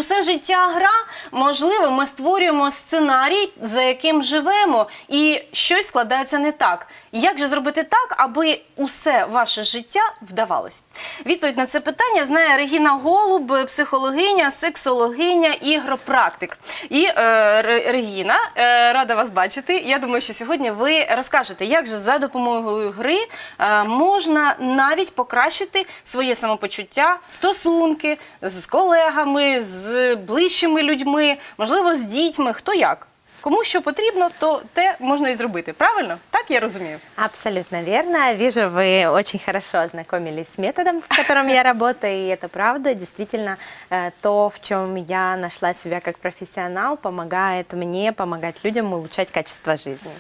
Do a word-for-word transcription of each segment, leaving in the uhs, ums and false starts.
все життя гра? Можливо, ми створюємо сценарій, за яким живемо, і щось складається не так. Як же зробити так, аби усе ваше життя вдавалось? Відповідь на це питання знає Регіна Голуб, психологиня, сексологиня, ігропрактик. І е, Регіна, е, рада вас бачити. Я думаю, що сьогодні ви розкажете, як же за допомогою гри е, можна навіть покращити своє самопочуття, стосунки з колегами, з ближчими людьми, можливо, з дітьми, хто як. Кому що потрібно, то те можна і зробити. Правильно? Так я розумію? Абсолютно верно. Вижу, вы очень хорошо ознакомились с методом, в котором я работаю, и это правда. Действительно, то, в чем я нашла себя как профессионал, помогает мне, помогать людям улучшать качество жизни.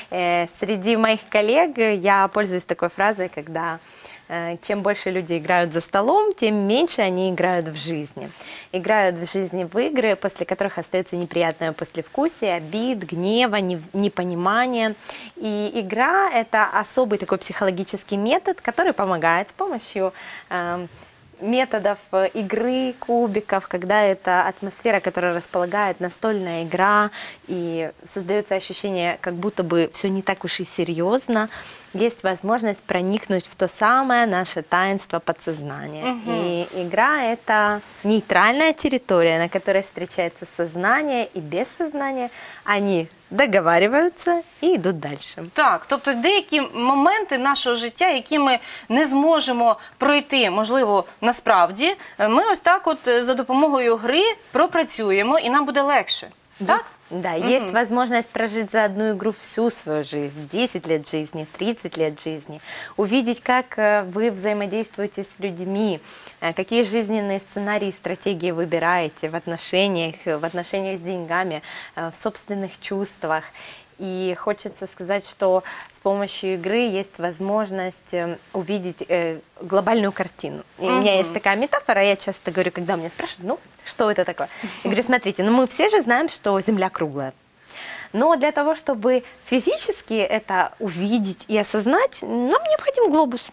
Среди моих коллег я пользуюсь такой фразой, когда чем больше люди играют за столом, тем меньше они играют в жизни. Играют в жизни в игры, после которых остается неприятное послевкусие, обид, гнева, непонимания. И игра – это особый такой психологический метод, который помогает с помощью э, методов игры, кубиков, когда это атмосфера, которая располагает, настольная игра, и создается ощущение, как будто бы все не так уж и серьезно, есть возможность проникнуть в то самое наше таинство подсознания. Угу. И игра – это нейтральная территория, на которой встречается сознание и бессознание. Они договарюються і йдуть далі. Так, тобто деякі моменти нашого життя, які ми не зможемо пройти, можливо, насправді, ми ось так от за допомогою гри пропрацюємо і нам буде легше. Так? Да, угу. Есть возможность прожить за одну игру всю свою жизнь, десять лет жизни, тридцать лет жизни, увидеть, как вы взаимодействуете с людьми, какие жизненные сценарии и стратегии выбираете в отношениях, в отношениях с деньгами, в собственных чувствах. И хочется сказать, что с помощью игры есть возможность увидеть э, глобальную картину. И mm-hmm. у меня есть такая метафора, я часто говорю, когда меня спрашивают, ну, что это такое? Я говорю, смотрите, ну мы все же знаем, что Земля круглая. Но для того, чтобы физически это увидеть и осознать, нам необходим глобус.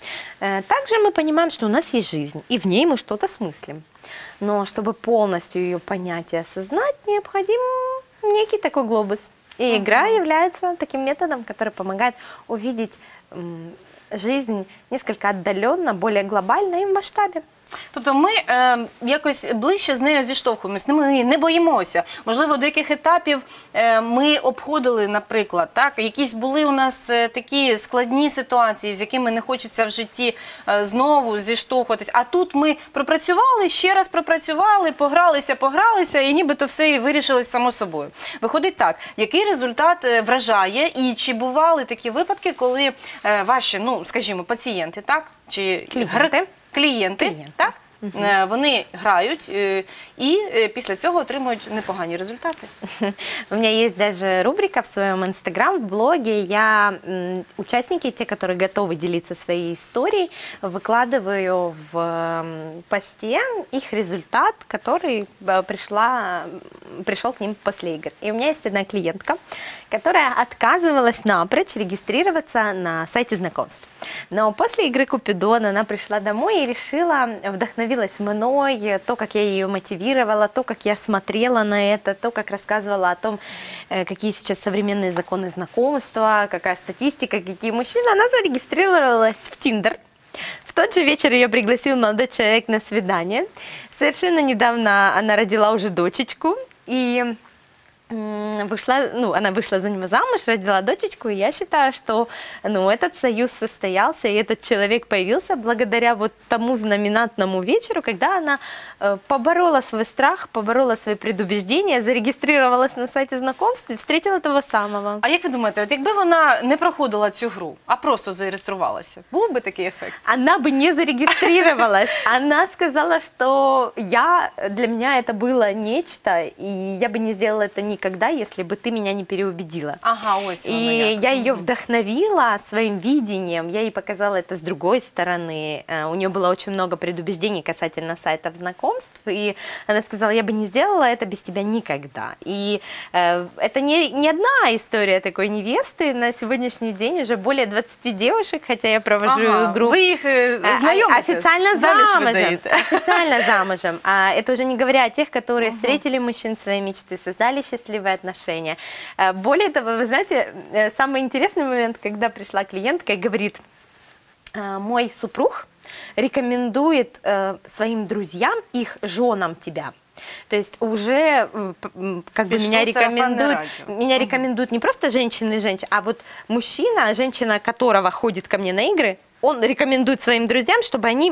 Также мы понимаем, что у нас есть жизнь, и в ней мы что-то смыслим. Но чтобы полностью ее понять и осознать, необходим некий такой глобус. И игра является таким методом, который помогает увидеть жизнь несколько отдаленно, более глобально и в масштабе. Тобто ми е, якось ближче з нею зіштовхуємося, ми не боїмося. Можливо, до яких етапів е, ми обходили, наприклад, так? Якісь були у нас е, такі складні ситуації, з якими не хочеться в житті е, знову зіштовхуватись. А тут ми пропрацювали, ще раз пропрацювали, погралися, погралися, і нібито все і вирішилось само собою. Виходить так, який результат вражає, і чи бували такі випадки, коли е, ваші, ну, скажімо, пацієнти, так? Чи клієнти? Клієнти, Клієнти. Так? Угу. Вони грають і після цього отримують непогані результати. У меня есть даже рубрика в своем инстаграм, в блоге. Я участники, те, которые готовы делиться своей историей, выкладываю в посте их результат, который пришла, пришел к ним после игр. И у меня есть одна клиентка, которая отказывалась напрочь регистрироваться на сайте знакомств. Но после игры Купидон она пришла домой и решила, вдохновилась мной, то, как я ее мотивировала, то, как я смотрела на это, то, как рассказывала о том, какие сейчас современные законы знакомства, какая статистика, какие мужчины. Она зарегистрировалась в Тиндер. В тот же вечер ее пригласил молодой человек на свидание. Совершенно недавно она родила уже дочечку, и вышла, ну, она вышла за него замуж, родила дочечку, и я считаю, что, ну, этот союз состоялся, и этот человек появился благодаря вот тому знаменательному вечеру, когда она э, поборола свой страх, поборола свои предубеждения, зарегистрировалась на сайте знакомств и встретила того самого. А як ви думаєте, от якби вона не проходила цю гру, а просто зареєструвалася, був би такий ефект? Она бы не зарегистрировалась. Она сказала, что я, для меня это было нечто, и я бы не сделала это никогда. никогда, если бы ты меня не переубедила. Ага, ось И воно як. я ее вдохновила своим видением, я ей показала это с другой стороны. Э, У нее было очень много предубеждений касательно сайтов знакомств, и она сказала, я бы не сделала это без тебя никогда. И э, это не, не одна история такой невесты, на сегодняшний день уже более двадцати девушек, хотя я провожу Ага, группу. ви їх е, А- знайомите? Официально Заміж замужем. видаєте? Официально замужем. А это уже не говоря о тех, которые встретили мужчин своей мечты, создали счастливые отношения. А, Более того, вы знаете, э, самый интересный момент, когда пришла клиентка и говорит, «А, мой супруг рекомендует э, своим друзьям, их женам тебя. То есть уже м, п- м, как бы Пришло меня сарафанное рекомендуют, радио. меня рекомендуют не просто женщины и женщины, а вот мужчина, женщина которого ходит ко мне на игры, он рекомендует своим друзьям, чтобы они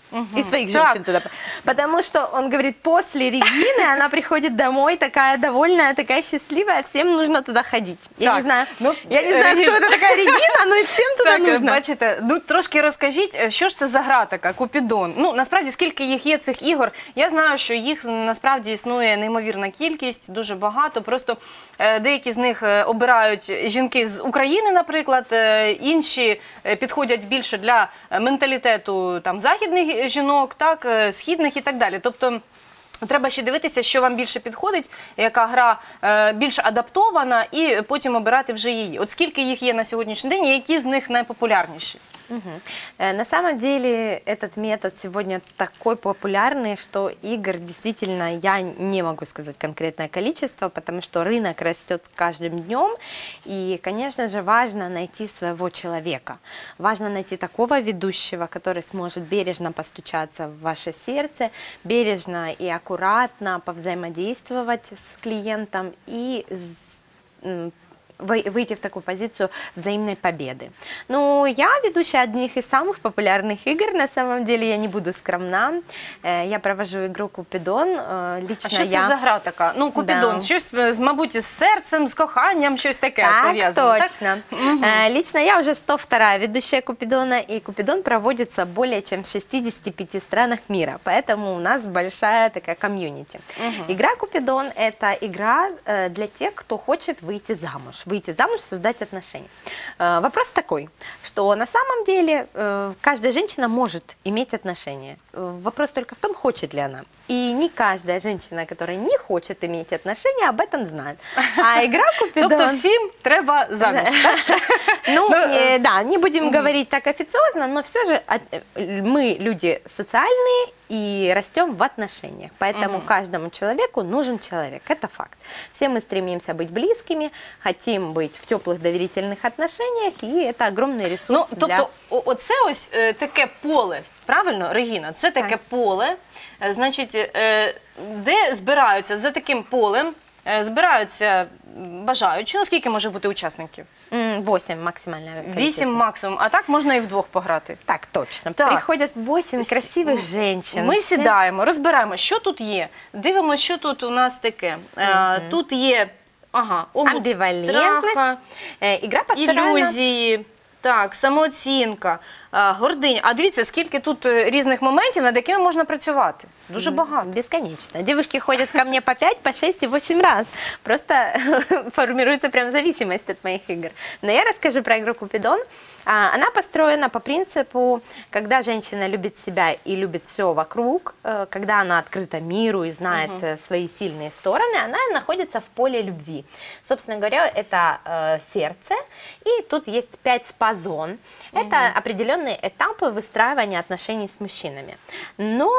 и своих Так. женщин туда. Потому что он говорит, после Регины она приходит домой такая довольная, такая счастливая, всем нужно туда ходить. Я Так, не знаю, ну, я не знаю, Регина- кто это такая Регина, но и всем туда Так, нужно. бачите, ну трошки розкажіть, що ж це за гра така, Купідон? Ну, насправді, скільки їх є, цих ігор, я знаю, що їх насправді існує неймовірна кількість, дуже багато, просто е, деякі з них е, обирають жінки з України, наприклад, е, інші е, підходять більше для е, менталітету там, західних жінок, так, е, східних і так далі. Тобто, треба ще дивитися, що вам більше підходить, яка гра е, більш адаптована, і потім обирати вже її. От скільки їх є на сьогоднішній день, і які з них найпопулярніші? Мгм. Э, На самом деле этот метод сегодня такой популярный, что игр действительно я не могу сказать конкретное количество, потому что рынок растет с каждым днем, и, конечно же, важно найти своего человека, важно найти такого ведущего, который сможет бережно постучаться в ваше сердце, бережно и аккуратно повзаимодействовать с клиентом и с- м, вы- выйти в такую позицию взаимной победы. Ну, я ведущая одних из самых популярных игр, на самом деле я не буду скромна. Э, Я провожу игру Купидон, э, А лично що це я... за гра така? Ну, Купідон, Да. щось, е, з, мабуть, з серцем, з коханням, щось таке Так, пов'язане. точно. Э, Лично я уже сто вторая ведущая Купидона, и Купидон проводится более чем в шестидесяти пяти странах мира, поэтому у нас большая такая комьюнити. Игра Купидон – это игра э, для тех, кто хочет выйти замуж, выйти замуж, создать отношения. Э, Вопрос такой, что на самом деле э, каждая женщина может иметь отношения. Э, Вопрос только в том, хочет ли она. И не каждая женщина, которая не хочет иметь отношения, об этом знает. А игра Купидон... Тобто всім треба заміж. так? Ну, Ну, э, да, не будем говорить так официозно, но все же от- э, мы люди социальные и растем в отношениях. Поэтому каждому человеку нужен человек. Это факт. Все мы стремимся быть близкими, хотим быть в теплых доверительных отношениях, и это огромный ресурс Ну, для... тобто, о- оце ось е, таке поле, правильно, Регіна? Це таке Так. поле, е, значить, е, де збираються за таким полем, е, збираються бажаючі, ну скільки може бути учасників? М, Восемь максимальное количество. Вісім максимум, а так можна і вдвох пограти. Так, точно. Так. Приходят восемь С- красивых женщин. Ми Все- сідаємо, розбираємо, що тут є. Дивимося, що тут у нас таке. Е, Тут є ага, омут Амбивалентность. страха, Э, Игра построена... ілюзії, так, самооцінка, е, гординя. А дивіться, скільки тут е, різних моментів, над якими можна працювати. Дуже багато. Бесконечно. Девушки ходят ко мне по пять, по шесть и восемь раз. Просто формируется прям зависимость от моих игр. Но я расскажу про игру Купидон. А, Она построена по принципу, когда женщина любит себя и любит все вокруг, э, когда она открыта миру и знает э, свои сильные стороны, она находится в поле любви. Собственно говоря, это э, сердце, и тут есть пять спа-зон. Это определенные этапы выстраивания отношений с мужчинами. Но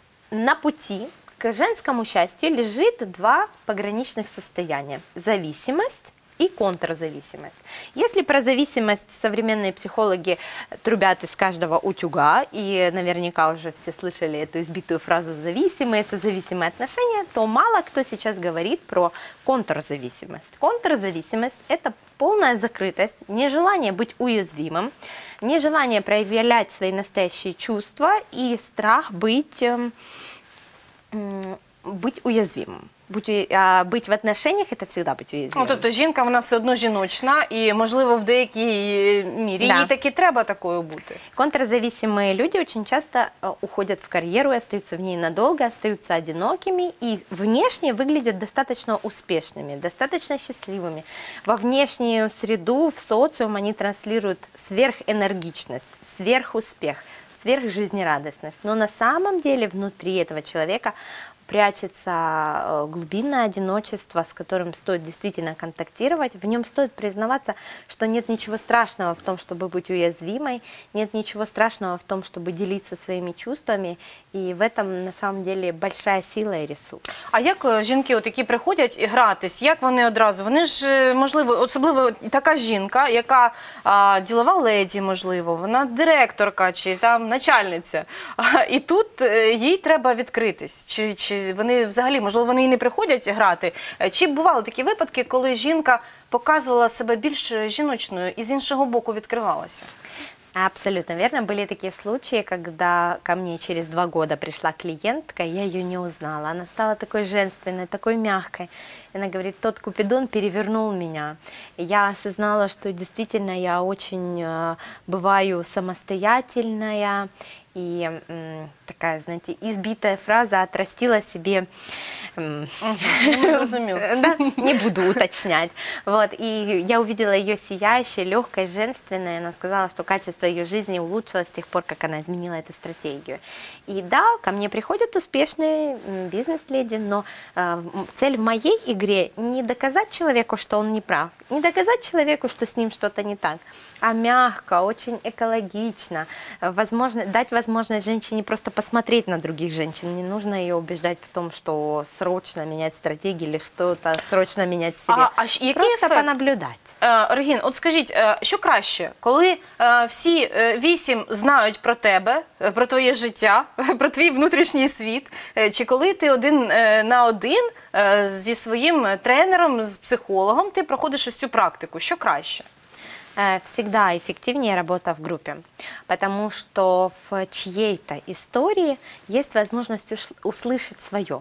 на пути к женскому счастью лежит два пограничных состояния – зависимость и контрзависимость. Если про зависимость современные психологи трубят из каждого утюга, и наверняка уже все слышали эту избитую фразу «зависимые, созависимые отношения», то мало кто сейчас говорит про контрзависимость. Контрзависимость – это полная закрытость, нежелание быть уязвимым, нежелание проявлять свои настоящие чувства и страх быть, эм, м, быть уязвимым. будь, у- а, быть в отношениях – это всегда быть уязвимым. Ну, тобто жінка, вона все одно жіночна, і, можливо, в деякій мірі Да. їй таки треба такою бути. Контрзависимые люди очень часто э, уходят в карьеру и остаются в ней надолго, остаются одинокими и внешне выглядят достаточно успешными, достаточно счастливыми. Во внешнюю среду, в социум они транслируют сверхэнергичность, сверхуспех, сверхжизнерадостность. Но на самом деле внутри этого человека прячется э, глубинное одиночество, с которым стоит действительно контактировать. В нем стоит признаваться, что нет ничего страшного в том, чтобы быть уязвимой, нет ничего страшного в том, чтобы делиться своими чувствами. И в этом на самом деле большая сила и ресурс. А як е, жінки, от, які приходять і гратись, як вони одразу? Вони ж, е, можливо, особливо така жінка, яка а, ділова леді, можливо, вона директорка чи там начальниця. А, і тут е, їй треба відкритись. Чи, чи вони взагалі, можливо, вони і не приходять грати? Е, Чи бували такі випадки, коли жінка показувала себе більш жіночною і з іншого боку відкривалася? Абсолютно верно. Были такие случаи, когда ко мне через два года пришла клиентка, я ее не узнала. Она стала такой женственной, такой мягкой. Она говорит, тот Купидон перевернул меня. И я осознала, что действительно я очень э, бываю самостоятельная. И м, такая, знаете, избитая фраза отрастила себе... м, Не зрозуміло. да, не буду уточнять. Вот, и я увидела ее сияющей, легкой, женственной. Она сказала, что качество ее жизни улучшилось с тех пор, как она изменила эту стратегию. И да, ко мне приходят успешные м, бизнес-леди, но э, м, цель в моей игре не доказать человеку, что он не прав, не доказать человеку, что с ним что-то не так, а мягко, очень экологично, э, возможно, дать возможность женщине просто посмотреть на других женщин. Не нужно ее убеждать в том, что срочно менять стратегию или что-то срочно менять в себе. А, а щ- який Просто ефект? понаблюдать. Е, Регін, от скажіть, е, що краще, коли е, всі е, вісім знають про тебе, е, про твоє життя, про твій внутрішній світ, е, чи коли ти один е, на один е, зі своїм тренером, з психологом, ти проходиш ось цю практику? Що краще? Э, Всегда эффективнее работа в группе, потому что в чьей-то истории есть возможность уш- услышать свое,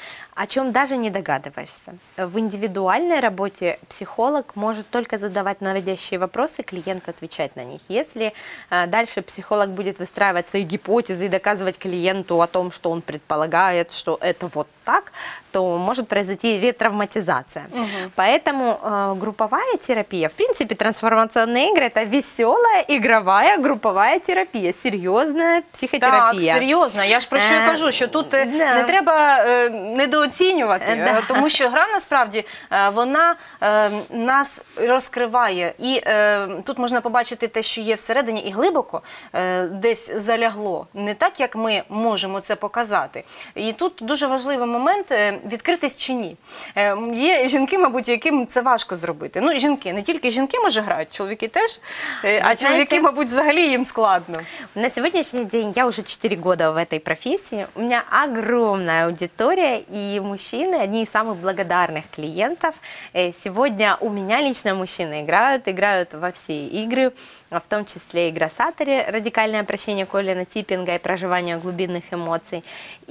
о чем даже не догадываешься. В индивидуальной работе психолог может только задавать наводящие вопросы, клиент отвечать на них. Если э, дальше психолог будет выстраивать свои гипотезы и доказывать клиенту о том, что он предполагает, что это вот так, то может произойти ретравматизация. Поэтому э, групповая терапия, в принципе, трансформационные игры – это веселая, игровая, групповая терапия, серьезная Так, психотерапия. серйозно. Я ж про що і Е, кажу, що тут е, да. не треба е, недооцінювати, Е, да. е, тому що гра насправді е, вона е, нас розкриває. І е, тут можна побачити те, що є всередині, і глибоко е, десь залягло. Не так, як ми можемо це показати. І тут дуже важливий момент е, відкритись чи ні. Е, Є жінки, мабуть, яким це важко зробити. Ну, жінки, не тільки жінки, може, грають, чоловіки теж, е, а Ви чоловіки, знаєте, мабуть, взагалі їм складно. На сегодняшний день я уже четыре года в этой профессии. У меня огромная аудитория, и мужчины одни из самых благодарных клиентов. Э, Сегодня у меня лично мужчины играют, играют во все игры, в том числе и Гроссаторе, радикальное прощение Колина Типпинга и проживание глубинных эмоций.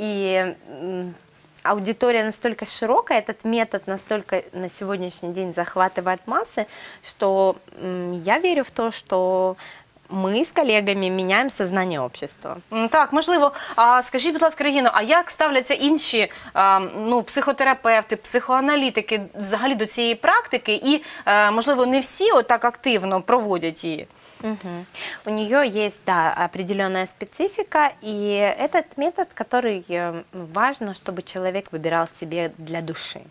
И м, аудитория настолько широкая, этот метод настолько на сегодняшний день захватывает массы, что м, я верю в то, что мы с коллегами меняем сознание общества. М, Так, можливо. А скажіть, будь ласка, Регіно, а як ставляться інші а, ну, психотерапевти, психоаналітики взагалі до цієї практики? І, е, можливо, не всі отак активно проводять її? Мгм. У нее есть, да, определенная специфика, и этот метод, который э, важно, чтобы человек выбирал себе для души.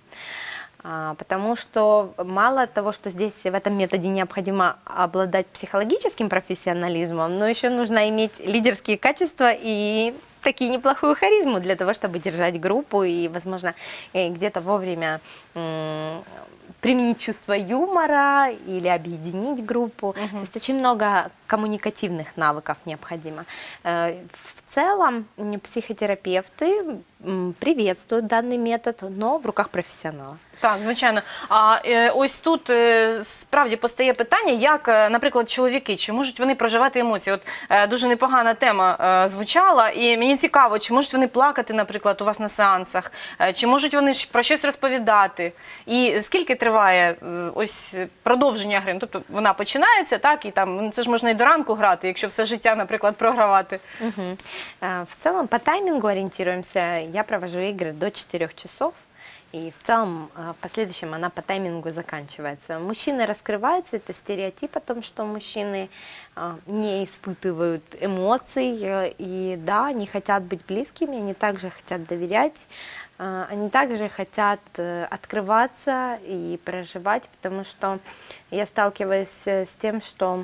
А, Потому что мало того, что здесь в этом методе необходимо обладать психологическим профессионализмом, но еще нужно иметь лидерские качества и такие неплохую харизму для того, чтобы держать группу и, возможно, э, где-то вовремя м, применить чувство юмора или объединить группу. То есть очень много коммуникативных навыков необходимо. Э, В целом м, психотерапевты м, приветствуют данный метод, но в руках профессионала. Так, звичайно. А е, ось тут е, справді постає питання, як, е, наприклад, чоловіки, чи можуть вони проживати емоції? От е, дуже непогана тема е, звучала, і мені цікаво, чи можуть вони плакати, наприклад, у вас на сеансах, е, чи можуть вони щ- про щось розповідати? І скільки триває е, ось продовження гри? Ну, тобто вона починається, так, і там, ну, це ж можна і до ранку грати, якщо все життя, наприклад, програвати. Мгм. А, В целом по таймингу ориентируемся. Я провожу игры до четырёх часов. И в целом а, в последующем она по таймингу заканчивается. Мужчины раскрываются, это стереотип о том, что мужчины а, не испытывают эмоций. э, И да, они хотят быть близкими, они также хотят доверять, а, они также хотят э, открываться и проживать, потому что я сталкиваюсь э, с тем, что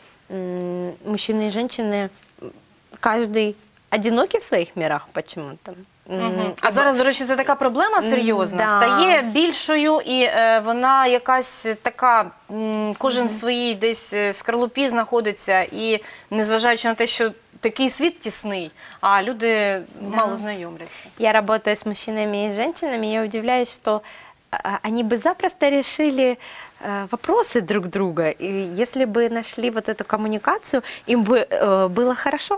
м, мужчины и женщины, м, каждый одинокий в своих мирах почему-то. М, Мгм. А зараз, до речі, це така проблема серйозна, да. стає більшою, і е, вона якась така, м, кожен в своїй десь е, скорлупі знаходиться, і незважаючи на те, що такий світ тісний, а люди мало знайомляться. Я работаю с мужчинами и женщинами, я удивляюсь, что а, они бы запросто решили э, вопросы друг друга, и если бы нашли вот эту коммуникацию, им бы э, было хорошо.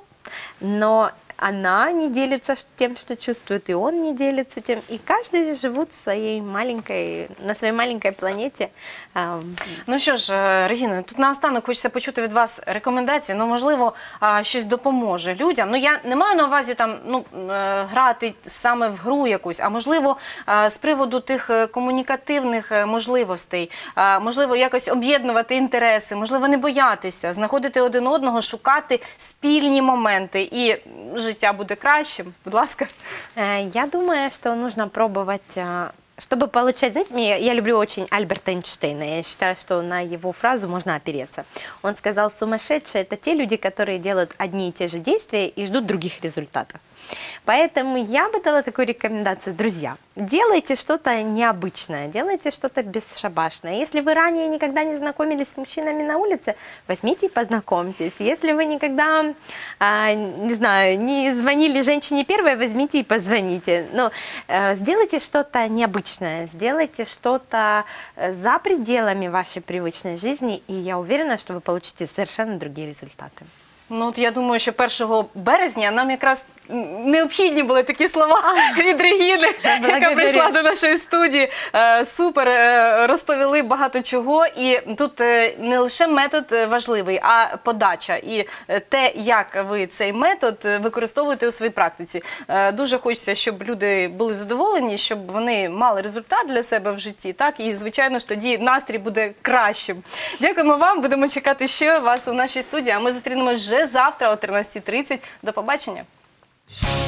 Но она не делится ш- тем, что чувствует, и он не делится тем, и каждый живут своей маленькой, на своей маленькой планете. А, Ну що ж, е, Регіна, тут наостанок хочеться почути від вас рекомендації, ну, можливо, а, щось допоможе людям. Ну, я не маю на увазі там, ну, е, грати саме в гру якусь, а можливо, е, з приводу тих е, комунікативних е, можливостей, е, можливо, якось об'єднувати інтереси, можливо, не боятися, знаходити один одного, шукати спільні моменти, і життя буде кращим. Будь ласка. Э, Я думаю, что нужно пробовать, а, чтобы получать, знаете, мне, я люблю очень Альберта Эйнштейна, я считаю, что на его фразу можно опереться. Он сказал, сумасшедшие – это те люди, которые делают одни и те же действия и ждут других результатов. Поэтому я бы дала такую рекомендацию, друзья, делайте что-то необычное, делайте что-то бесшабашное. Если вы ранее никогда не знакомились с мужчинами на улице, возьмите и познакомьтесь. Если вы никогда, а, не знаю, не звонили женщине первой, возьмите и позвоните. Но э, сделайте что-то необычное, сделайте что-то э, за пределами вашей привычной жизни, и я уверена, что вы получите совершенно другие результаты. Ну, от я думаю, що першого березня нам якраз необхідні були такі слова від Регіни, яка Благодарю. прийшла до нашої студії. Е, Супер, е, розповіли багато чого. І тут е, не лише метод важливий, а подача. І е, те, як ви цей метод використовуєте у своїй практиці. Е, Дуже хочеться, щоб люди були задоволені, щоб вони мали результат для себе в житті. Так? І, звичайно ж, тоді настрій буде кращим. Дякуємо вам, будемо чекати ще вас у нашій студії, а ми зустрінемось вже завтра о тринадцятій тридцять. До побачення.